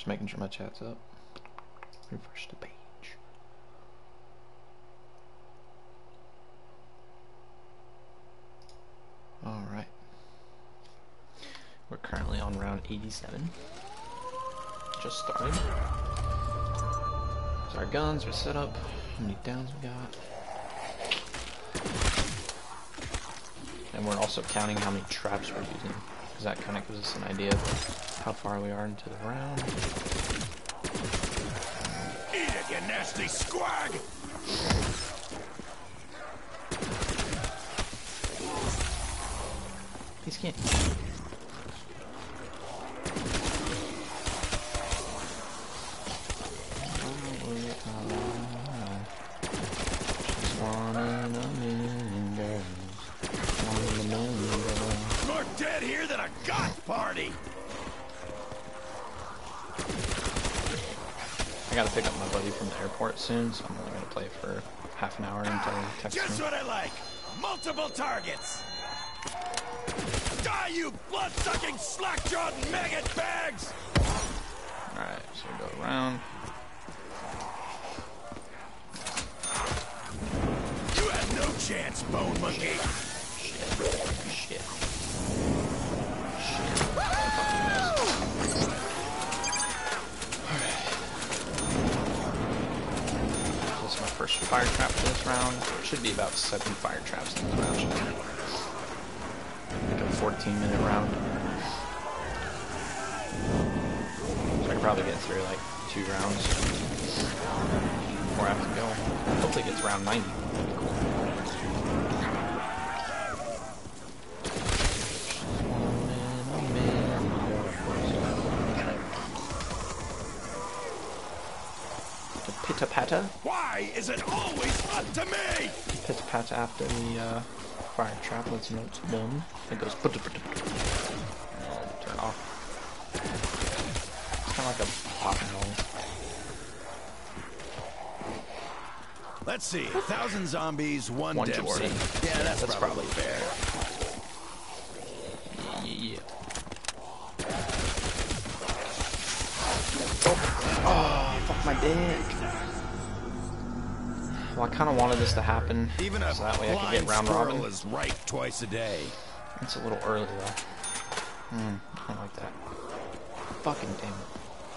making sure my chat's up. Refresh the page. Alright. We're currently on round 87. Just started. So our guns are set up. How many downs we got? And we're also counting how many traps we're using, because that kind of gives us an idea of how far we are into the round. Eat it, you nasty squag! These can't. She's one in a million girls. One in a million girls. More dead here than a goth party! I gotta pick up my buddy from the airport soon, so I'm only gonna play for half an hour until he texts Just me. what I like! Multiple targets! Die, you blood-sucking, slack-jawed maggot bags! Alright, so we go around. You had no chance, bone monkey! Shit. This is my first fire trap for this round. Should be about 7 fire traps in this round. Like a 14-minute round. So I can probably get through like 2 rounds before I have to go. Hopefully it gets around 90. That'd be cool. Pitter-patter. Why is it always up to me? Pitter-patter after the fire trap lets you know it's done. It goes pitter-patter. Turn off. It's kind of like a pop noise. Let's see, 1,000 zombies, one One Dempsey. Jordan. Yeah, that's probably fair. Yeah. Oh, fuck my dick. Well, I kind of wanted this to happen, Even a so that way I could blind get round squirrel robin. is right twice a day. It's a little early though. I don't like that. Fucking damn it.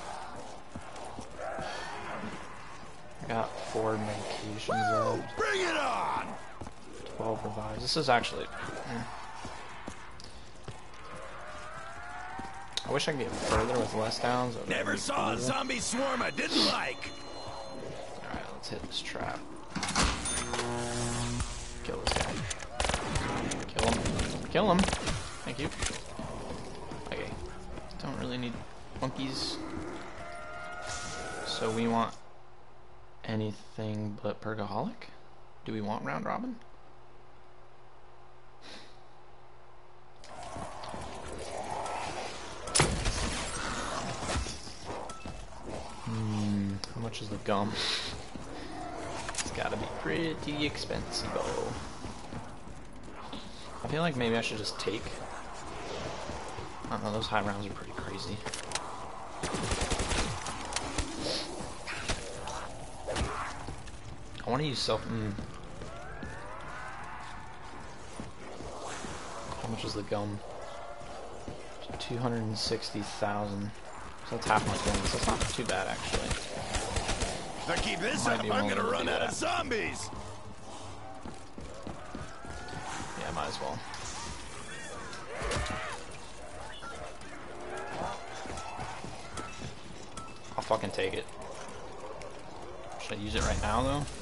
I got 4 medications Woo! Bring it on! 12 revives. This is actually... I wish I could get further with less downs. Never saw a zombie swarm I didn't like. Alright, let's hit this trap. Kill this guy. Kill him. Kill him! Thank you. Okay. Don't really need monkeys. So we want anything but Pergaholic? Do we want round robin? How much is the gum? It's gotta be pretty expensive. I feel like maybe I should just take. I don't know, those high rounds are pretty crazy. I want to use self. How much is the gum? 260,000. So that's half my points. That's not too bad, actually. If I keep this Might up, be I'm willing gonna to run do out that. of zombies. Yeah, might as well. I'll fucking take it. Should I use it right now, though?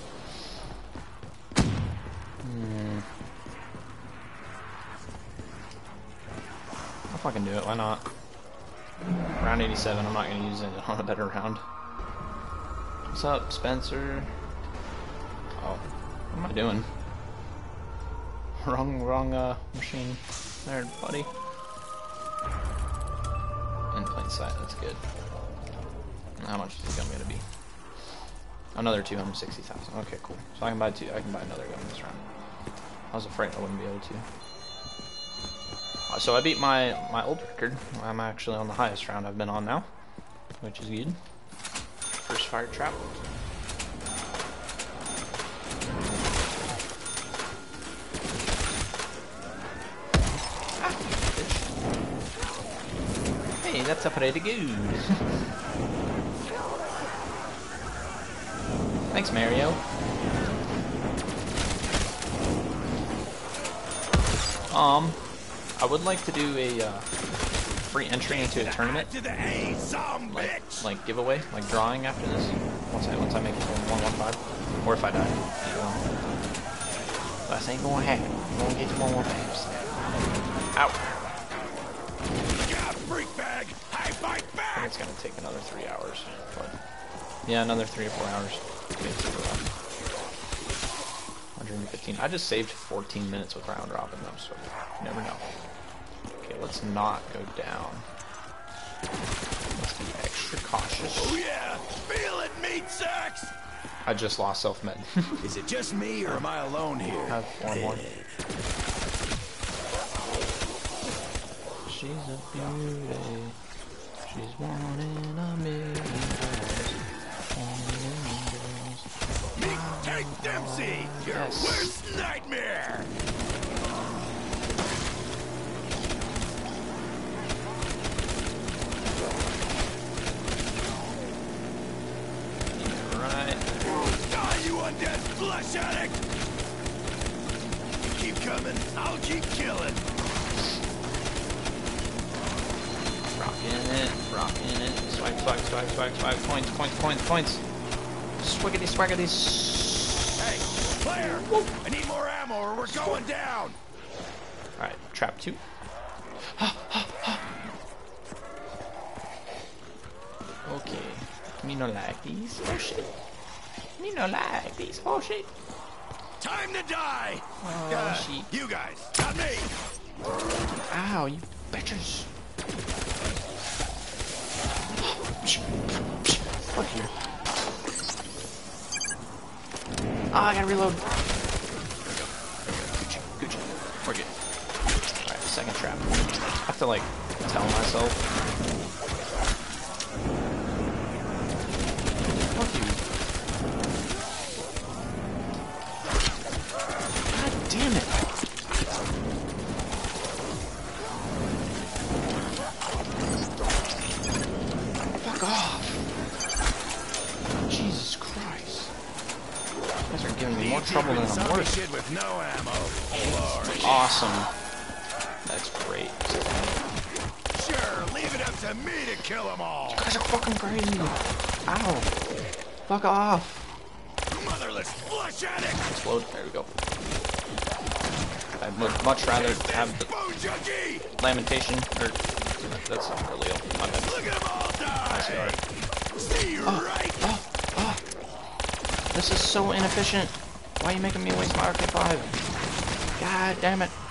I'll fucking do it. Why not? Round 87. I'm not gonna use it on a better round. What's up, Spencer? Oh, what am I doing? Wrong machine. There, buddy. In plain sight. That's good. How much is the gun gonna be? Another 260,000. Okay, cool. So I can buy two. I can buy another gun this round. I was afraid I wouldn't be able to. So I beat my old record. I'm actually on the highest round I've been on now. which is good. First fire trap. Ah, bitch. Hey, that's a pretty good. Thanks, Mario. I would like to do a free entry into a tournament, like giveaway, like drawing after this. Once I make it to 115, or if I die. But that ain't gonna happen. I'm gonna get to 115. Ow. Freak bag! High fight I back! think it's gonna take another 3 hours, but yeah, another 3 or 4 hours. Maybe super long. 115. I just saved 14 minutes with round robin though, so you never know. Okay, let's not go down. Let's be extra cautious. Oh yeah! Feel it, meat sacks! I just lost self-med. Is it just me or am I alone here? Have one more. She's a beauty. She's one in a million girls. Meet Tank Dempsey! Your Yes. worst nightmare! Right. Die, you undead flesh addict! You keep coming, I'll keep killing. Rocking it. Swag. Points. Swaggity. Hey, player! I need more ammo or we're going down! Alright, trap 2. Okay. Me no like these. Oh shit. Me no like these. Oh shit. Time to die! Oh shit. You guys, not me! Ow, you bitches. Fuck you. Oh, I gotta reload. Gucci. We're good. Alright, second trap. I have to, like, tell myself. Fuck you. God damn it. Fuck off. Jesus Christ. You guys are giving me more trouble than I'm worth. Shit with no ammo. Glory. Awesome. That's great. Sure, leave it up to me to kill them all. You guys are fucking crazy. Ow. Fuck off. Motherless flesh addict. Explode. There we go. I'd much rather have the Bone junkie. lamentation, or that's not really my bad. Look at them all die. Sorry. See you right. Oh. This is so inefficient. Why are you making me waste my RK5? God damn it.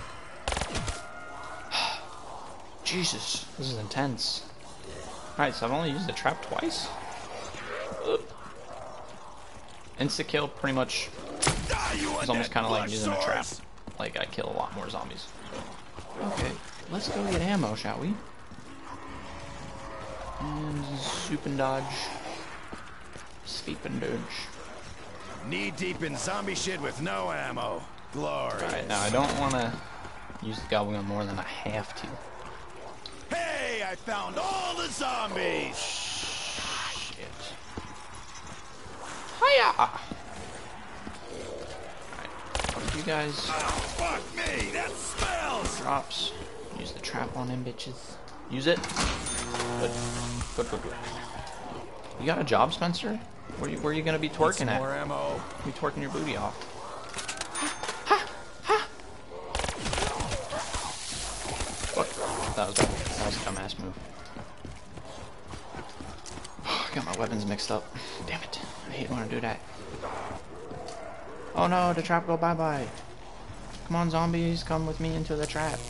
Jesus, this is intense. Alright, so I've only used the trap twice. Insta-kill pretty much is almost kind of like using a trap. Like, I kill a lot more zombies. Okay, let's go get ammo, shall we? And swoop and dodge. Sweep and dodge. Knee deep in zombie shit with no ammo. Glory. Alright, now I don't want to use the goblin gun more than I have to. Hey, I found all the zombies. Shit. Hiya! Alright, fuck you guys. Oh, fuck me. That smells. Drops. Use the trap on them bitches. Use it. Good. You got a job, Spencer? Where you gonna be twerking at? More ammo. You twerking your booty off. Fuck. That was bad. That was a dumbass move. I got my weapons mixed up. Damn it. I hate when I do that. Oh no, the trap go bye-bye. Come on, zombies. Come with me into the trap.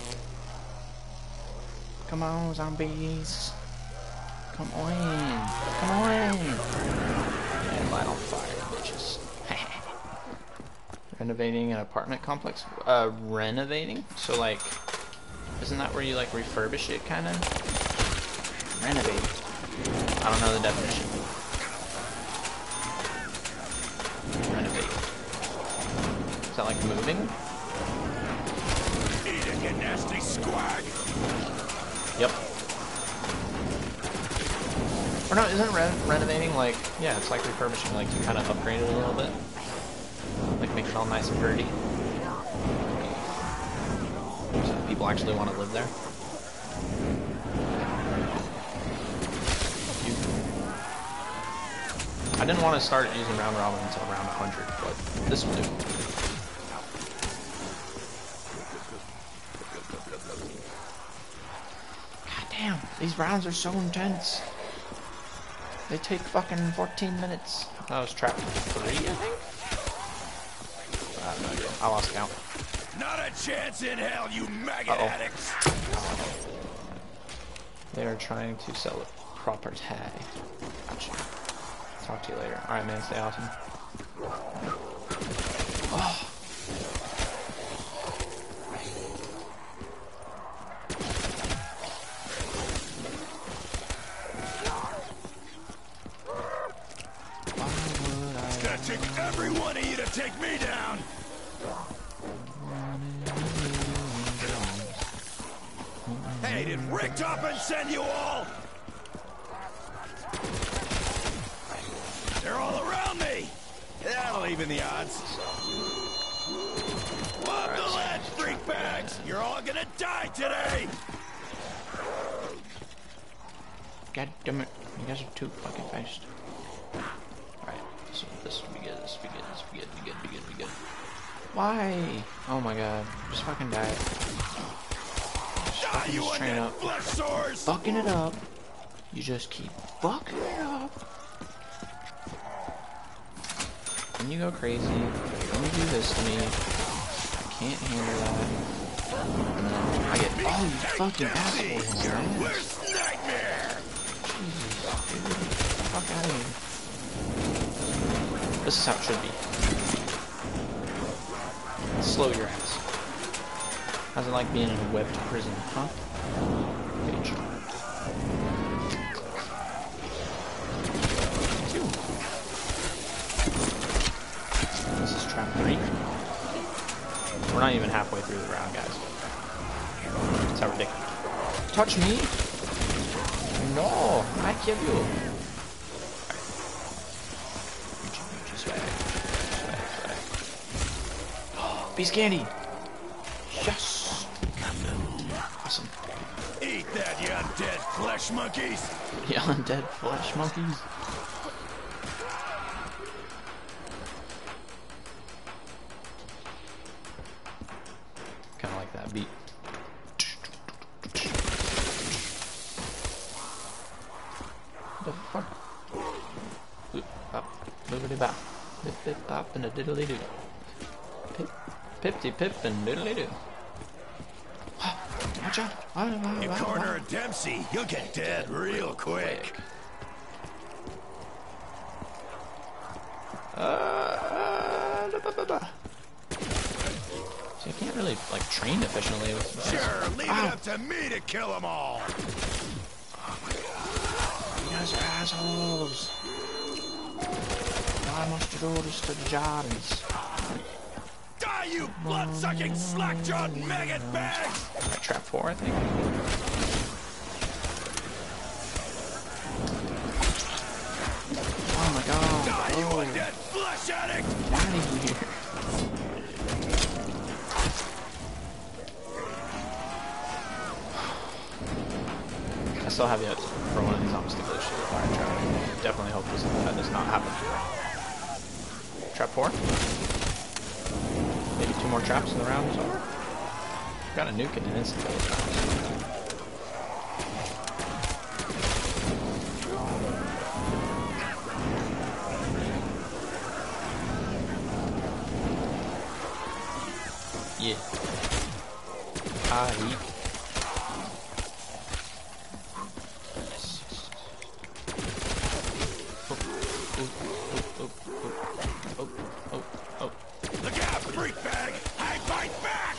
Come on, zombies. Come on. Come on. And light on fire, bitches. Renovating an apartment complex? Renovating? So, like, isn't that where you, like, refurbish it, kind of? Renovate. I don't know the definition. Renovate. Is that like moving? Eating a nasty squag. Yep. Or no, isn't renovating like, yeah, it's like refurbishing, like you kind of upgrade it a little bit. Like make it all nice and pretty. So people actually want to live there. I didn't want to start using round robin until round 100, but this will do. God damn, these rounds are so intense. They take fucking 14 minutes. That was trap 3, I think? I have no idea. I lost count. Not a chance in hell, you maggot addicts. They are trying to sell it proper tag. Gotcha. Talk to you later. Alright, man, stay awesome. Oh. It's gonna take every one of you to take me down. Hey, did Rick Toppin send you all? They're all around me. That'll even the odds. Bob the lead, freak bags. You're all gonna die today. God damn it. You guys are too fucking fast. Alright, so this will be good, this will be good, this will be good, be good. Why? Oh my god. Just fucking die. Die, you undead flesh sores. Fucking it up. You just keep fucking it up. Then you go crazy. Then you do this to me. I can't handle that. And then I get all you fucking assholes on Your my ass. worst nightmare. Jesus, dude. Get the fuck out of here. This is how it should be. Slow your ass. How's it like being in a webbed prison, huh? Page. This is trap 3. We're not even halfway through the round, guys. That's how ridiculous. Touch me? No, I kill you. Swag. Beast candy. Yes. Awesome. Eat that, you undead flesh monkeys. Yeah, undead flesh monkeys. Kind of like that beat. The fuck? Boop, bop, boopity bop. Pip, pip, pop, and a diddly doo. Pip, pipty, pip, and diddly doo. Watch out! You corner a Dempsey, you'll get dead real quick. See, I can't really like train efficiently with this. Sure, leave it up to me to kill them all. Oh my god! You guys are assholes. Why must you do this to the Jardins? Die, you blood-sucking, slack-jawed maggot bags! Right, trap 4, I think. Oh my god! Die, you undead flesh addict! Get out of here! I still have yet for one of these zombies to glitch through the fire trap. Definitely hope that does not happen. Trap 4? Maybe 2 more traps and the round is over? Got a nuke and an instant kill. Yeah. I eat. Look out, freak bag! I fight back!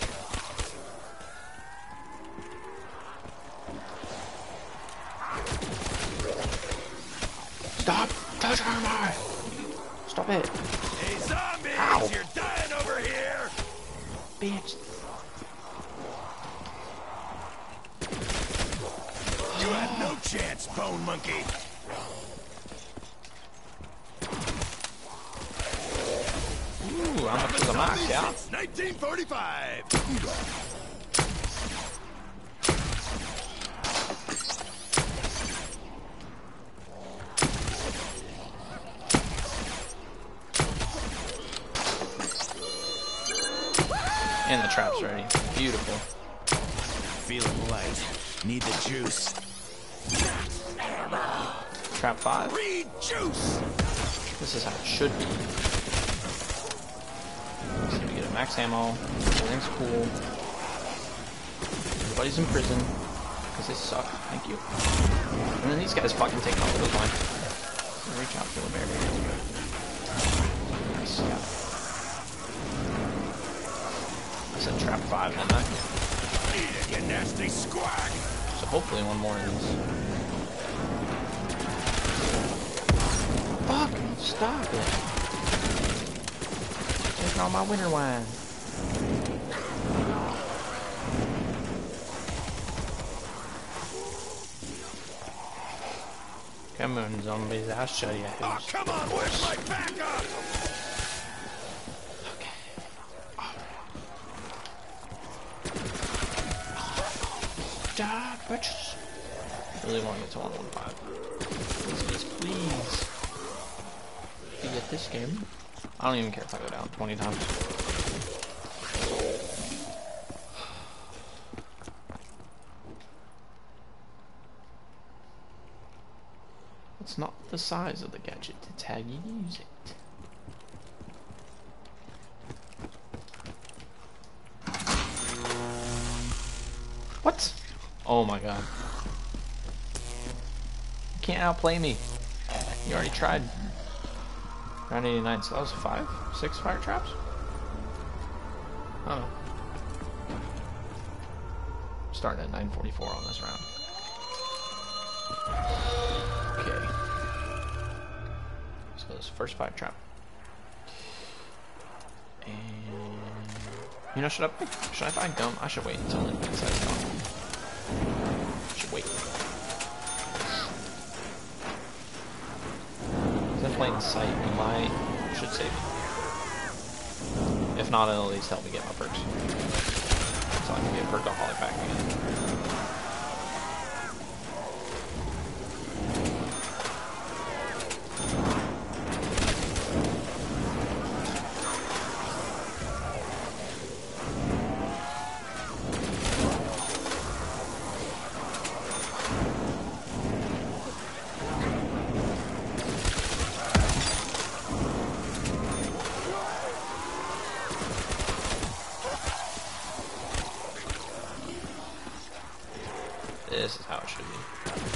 Stop touching me! Stop it. Hey, zombies! Ow. You're dying over here! Bitch. You had no chance, Bone Monkey! Ooh, how much was a max, yeah? 1945! And the trap's ready. Beautiful. Feeling light. Need the juice. Trap 5. Read juice! This is how it should be. So we get a max ammo. Everything's cool. Everybody's in prison. Because they suck. Thank you. And then these guys fucking take off the line. Reach out for the bear. Nice, yeah. I said trap 5 on that. Eat it, you nasty squag! So hopefully one more of these. Fuck! Stop it! Taking all my winter wine. Come on, zombies, I'll show you Oh, who's. come on, where's my backup? Okay. Die, bitches. Really want to get to 115. Please, please, please. If you get this game, I don't even care if I go down 20 times. It's not the size of the gadget, it's how you use it. What? Oh my god. You can't outplay me. You already tried. Round 89, so that was 5? 6 fire traps? I don't know. Starting at 944 on this round. Okay. So this first fire trap. And you know, should I buy gum? I should wait until the inside's gone. Should wait. In plain sight, you should save it. If not, it'll at least help me get my perks. So I can get Perkaholic back again. This is how it should be.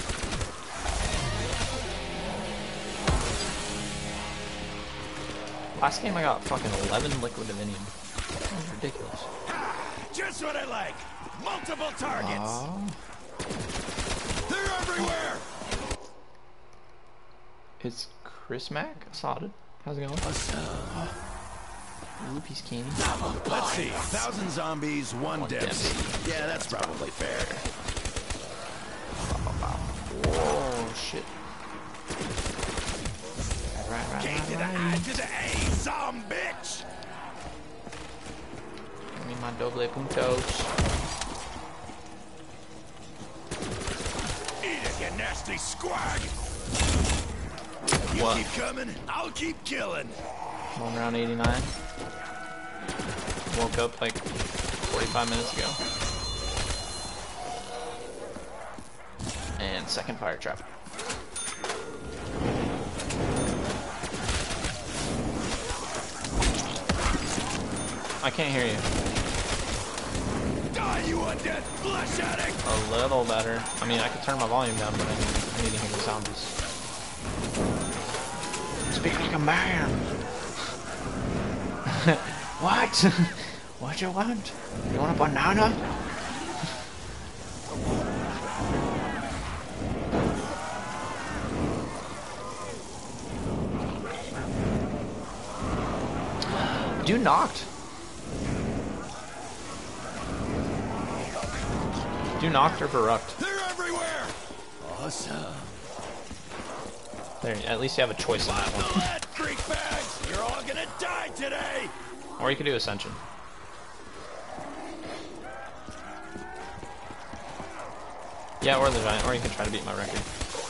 Last game I got fucking 11 liquid divinium. That was ridiculous. Just what I like. Multiple targets. They're everywhere. It's Chris Mack. Sodded. How's it going? Loopy's King. Let's see. 1,000 zombies, one Dempsey. Yeah, that's probably fair. Whoa, shit. K to the I to the A, some bitch. Give me my doble puntos. Eat it, you nasty squag. You What? keep coming, I'll keep killing. I'm on round 89. Woke up like 45 minutes ago. And second fire trap. I can't hear you. Die, you undead flesh addict! A little better. I mean, I could turn my volume down, but I need to hear the zombies. Speak like a man! What? What you want? You want a banana? Dude knocked. Dude knocked or Barucked. They're everywhere. Awesome. There, at least you have a choice on that one. The lead, freak bags. You're all gonna die today. Or you could do Ascension. Yeah, or the Giant, or you can try to beat my record.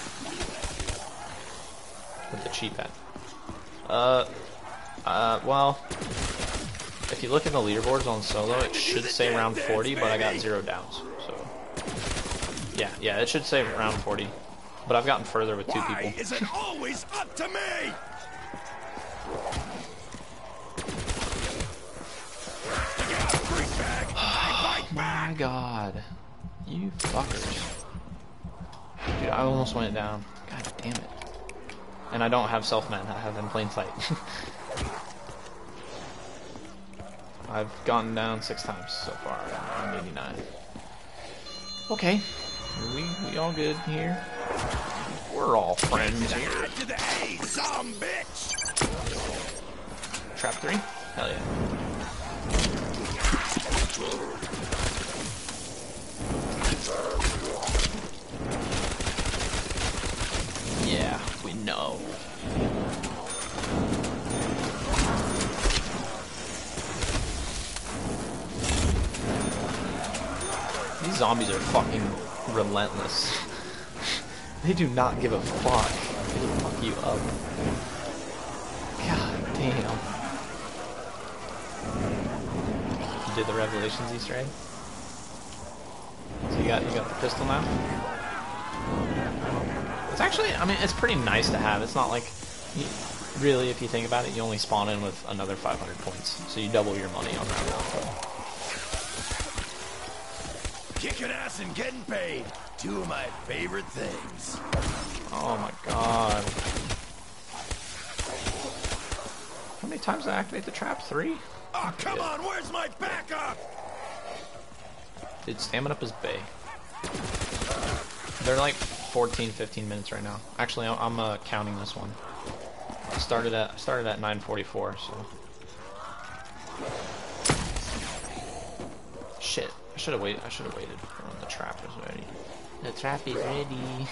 With the cheat pad. Well, if you look at the leaderboards on solo, it should say round 40, but I got 0 downs, so. Yeah, it should say round 40. But I've gotten further with 2 people. Why is it always up to me? Oh my god. You fuckers. Dude, I almost went down. God damn it. And I don't have self-man, I have in plain sight. I've gone down 6 times so far. I'm 89. Okay. We all good here? We're all friends here. To the A, some bitch. Trap 3? Hell yeah. Yeah, we know. These zombies are fucking relentless. They do not give a fuck. They'll fuck you up. God damn. You did the Revelations Easter egg? So you got the pistol now? It's actually, I mean, it's pretty nice to have. It's not like, really, if you think about it, you only spawn in with another 500 points. So you double your money on round 1. Kicking ass and getting paid. 2 of my favorite things. Oh my god. How many times did I activate the trap? 3? Oh, come on, where's my backup? Dude, stamina up is bay. They're like 14, 15 minutes right now. Actually, I'm counting this one. I started at 9:44, so. Shit. I should have waited when the trap was ready. The trap is ready.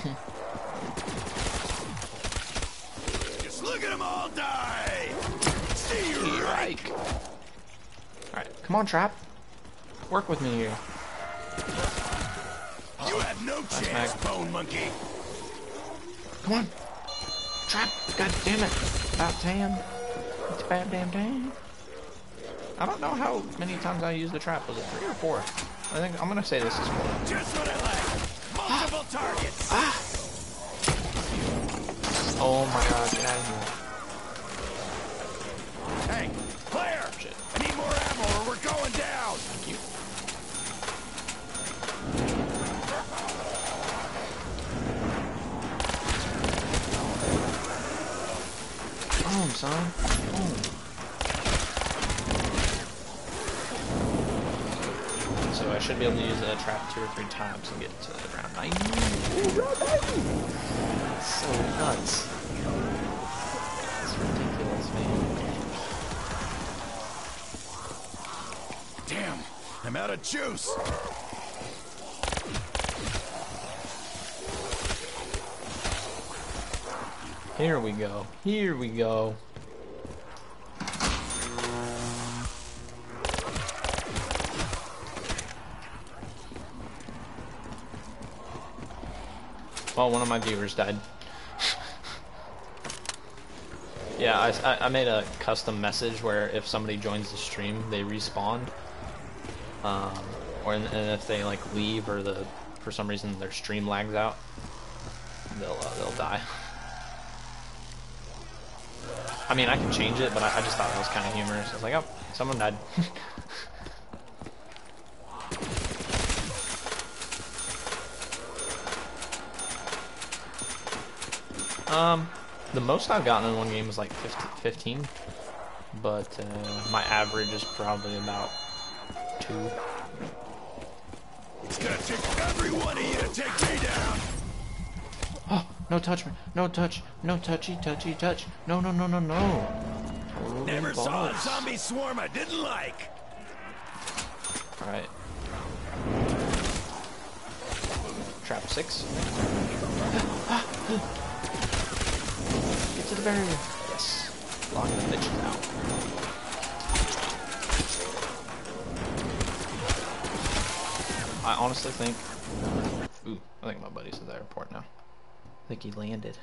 Just look at them all die. See you right. Alright, come on, trap. Work with me here. You have no chance, Bone Monkey. Come on. Trap. God damn it. About 10. It's about damn 10. I don't know how many times I used the trap. Was it 3 or 4? I think I'm gonna say this is 4. Just what I like. Multiple targets. Oh my god, get out of here. Hey, Claire. Shit. I need more ammo or we're going down. Thank you. Boom, son. Boom. So I should be able to use a trap 2 or 3 times and get to round 90. Ooh, round 90! That's so nuts. It's ridiculous, man. Damn, I'm out of juice. Here we go. Here we go. Well, one of my viewers died. Yeah, I made a custom message where if somebody joins the stream, they respawn. And if they like leave or for some reason their stream lags out, they'll die. I mean, I can change it, but I just thought that was kind of humorous. I was like, oh, someone died. The most I've gotten in one game was like 15, but my average is probably about 2. It's gonna take every one of you to take me down. Oh, no touch me. No touch. No touchy, touchy, touch. No, no, no, no, no. Never saw a zombie swarm I didn't like. Alright. Trap 6. Get to the barrier. Yes. Lock the bitches out. I honestly think... Ooh, I think my buddy's at the airport now. I think he landed.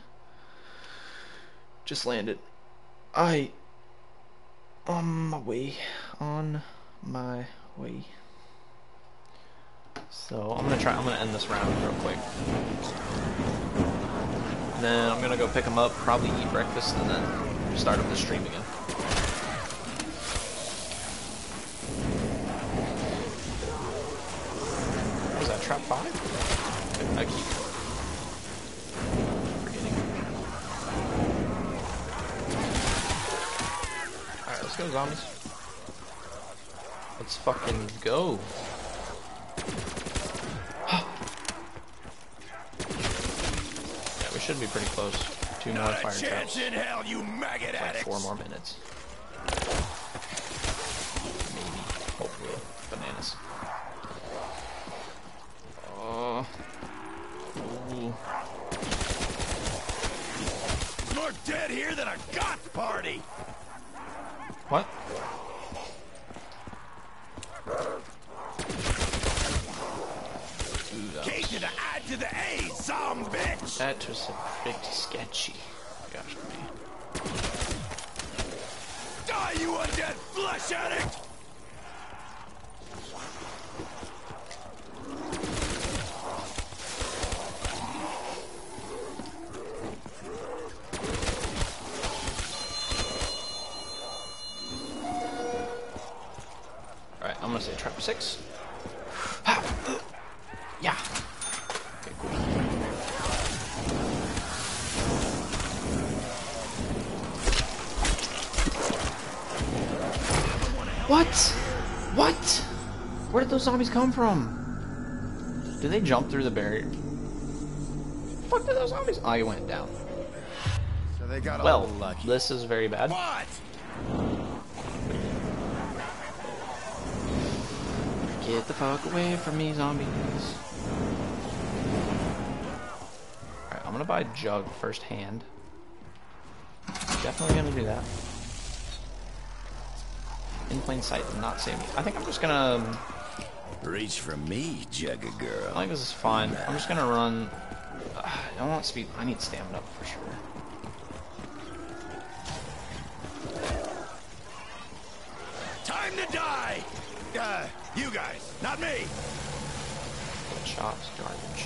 Just landed. On my way. So I'm gonna end this round real quick. Then I'm gonna go pick him up, probably eat breakfast, and then start up the stream again. What was that, trap 5? I keep forgetting. Alright, let's go, zombies. Let's fucking go. Yeah, we should be pretty close. 2 more fire traps. In hell, you maggot like addicts. 4 more minutes. Maybe. Hopefully. Bananas. Ooh. More dead here than a goth party. What? K to the I to the A, some bitch. That was a bit sketchy. Gosh, me. Die, you undead flesh addict! Alright, I'm gonna say trap 6. Yeah. Okay, cool. What? What? Where did those zombies come from? Did they jump through the barrier? Fuck did those zombies? Oh, you went down. So they got Well, this is very bad. What? Get the fuck away from me, zombies. Alright, I'm gonna buy Jug first hand. Definitely gonna do that. In plain sight did not save me. I think I'm just gonna... Reach for me, Jugga girl. I think this is fine. I'm just gonna run... I want speed. I need stamina for sure. Time to die! You guys, not me! Shots, garbage.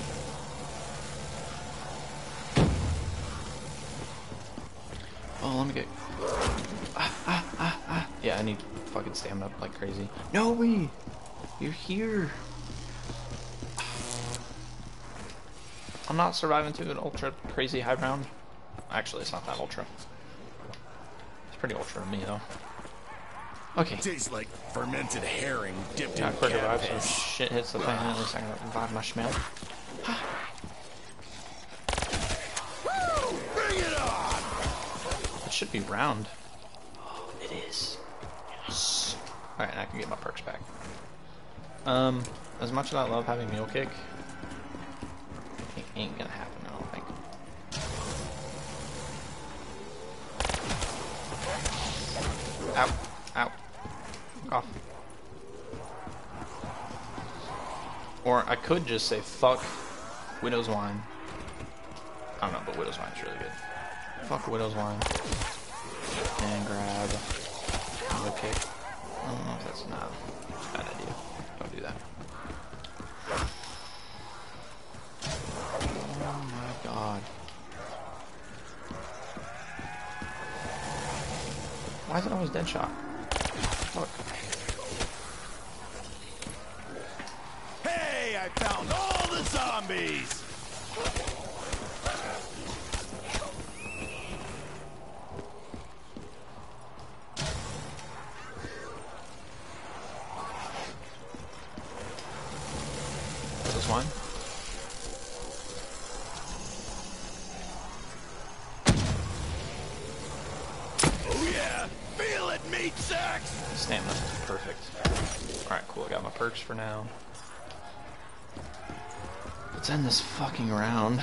Oh, let me get... Yeah, I need fucking stamina up like crazy. No way! You're here! I'm not surviving to an ultra crazy high round. Actually, it's not that ultra. It's pretty ultra to me, though. Okay. Tastes like fermented herring dipped Yeah, in quick revive, cat so piss. shit hits the fan, at least I can revive my schmel. Woo! Bring it on! It should be round. Oh, it is. Yes. Alright, I can get my perks back. As much as I love having Mule Kick, it ain't gonna happen, I don't think. Ow. Ow. Fuck off. Or I could just say, fuck Widow's Wine. I don't know, but Widow's Wine's really good. Fuck Widow's Wine. And grab Mule Kick. I don't know if that's not a bad idea. Don't do that. Oh my god. Why is it always dead shot? Fuck. Hey, I found all the zombies! Is this one? Oh yeah! meat sacks! Stamina is perfect. Alright, cool. I got my perks for now. Let's end this fucking round.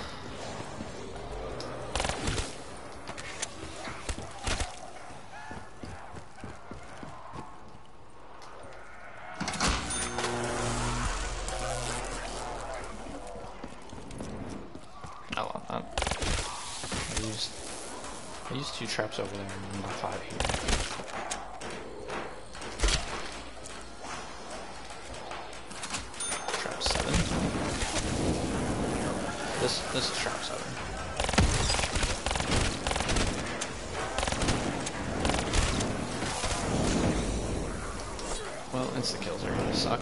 I used 2 traps over there and 5 here. Trap 7. This is trap 7. Well, insta kills are gonna suck.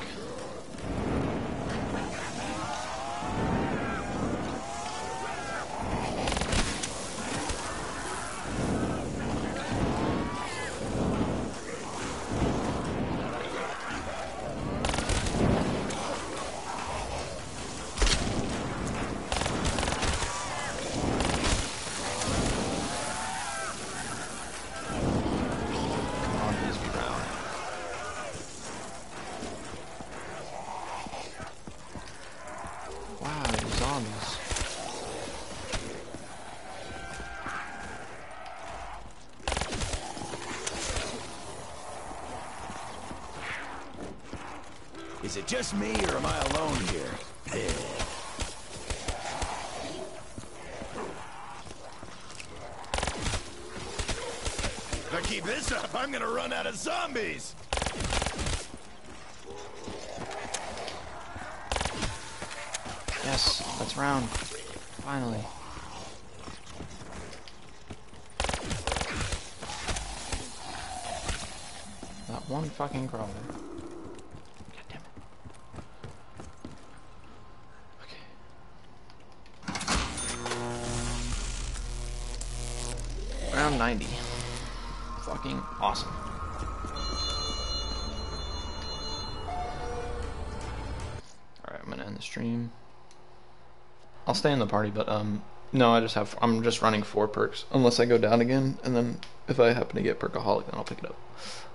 Is it just me, or am I alone here? If I keep this up, I'm gonna run out of zombies! Yes, that's round. Finally. That one fucking crawler. God damn it. Okay. Round 90. Fucking awesome. Alright, I'm gonna end the stream. I'll stay in the party, but no, I'm just running 4 perks unless I go down again, and then if I happen to get Perkaholic, then I'll pick it up.